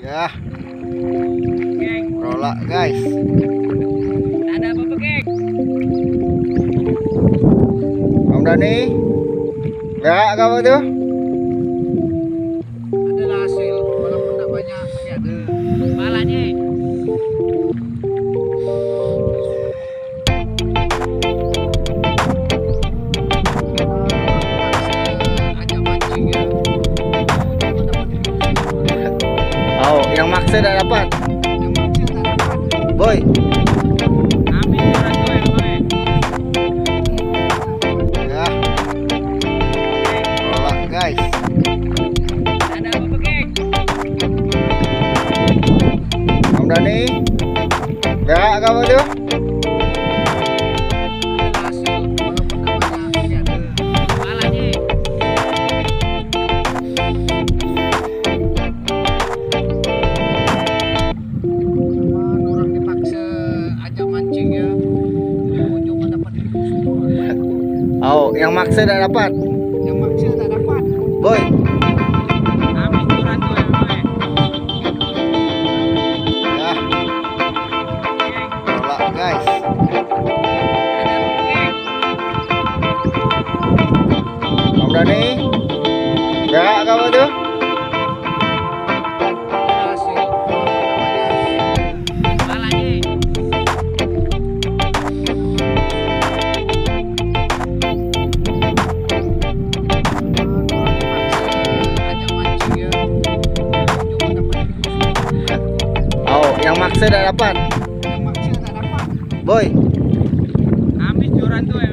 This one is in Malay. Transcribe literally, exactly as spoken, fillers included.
Ya, rola guys. Ada apa geng? Om Dani, ya kamu tuh? Ada hasil, walaupun tidak banyak, tapi ada. Balanya. Oh, yang maksa tidak dapat. Boy. Ambil orang tua yang boy. Ya. Rola guys. Ada apa geng? Om Dani, ya kamu tuh? Ada hasil, walaupun tidak banyak, tapi ada. Balanya. Orang dipaksa ajak mancing ya, ujung-ujungnya dapat ikan semua. Oh, yang maksa tidak dapat. Yang maksa tak dapat. Boy. Habis orang tua yang boy. Ya. Rola guys. Ada apa geng? Om Dani, ya kamu tuh? Hasil, balanya. Oh, yang maksa tidak dapat. Yang maksa tak dapat. Boy. Habis orang tua